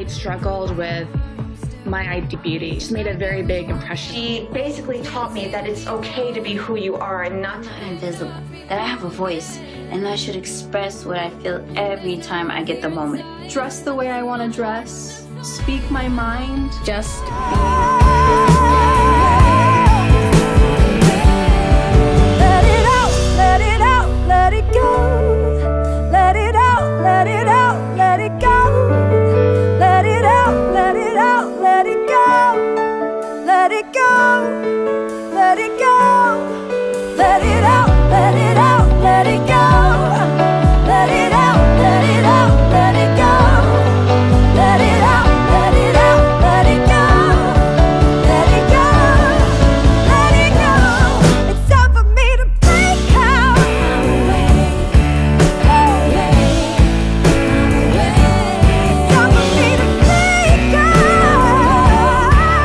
I struggled with my ID beauty. She made a very big impression. She basically taught me that it's okay to be who you are and not invisible, that I have a voice, and I should express what I feel every time I get the moment. Dress the way I want to dress, speak my mind, Just be. Let it out, let it out, let it go. Let it out, let it out, let it go. Let it out, let it out, let it go. Let it go, let it go. Let it out, let it out, let it go. Let it out, let it out, let it go. Let it out, let it out, let it go. Let it go, let it go. It's time for me to break out. It's time for me to break out.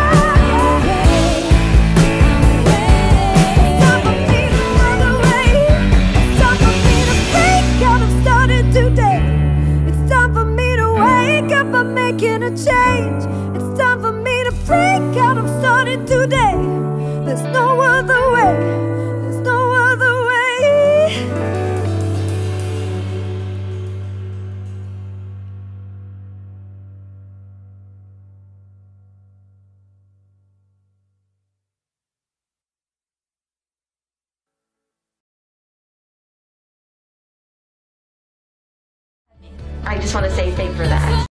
It's time for me to run away. It's time for me to break out. I'm starting today. It's time for me to wake up. I'm making a change. It's time for me to break out. I'm starting today. There's no other way. There's no other way. I just want to say thank you for that.